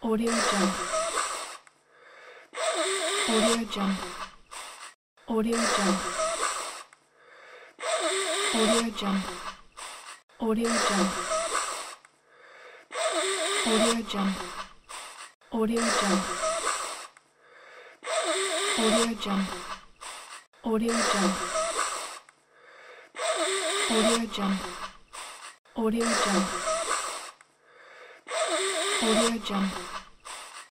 Audio Jungle. Audio Jungle. Audio Jungle. Audio Jungle. Audio Jungle. Audio Jungle. Audio Jungle. Audio Jungle. Audio Jungle. Audio Jungle. Audio Jungle. Audio Jungle.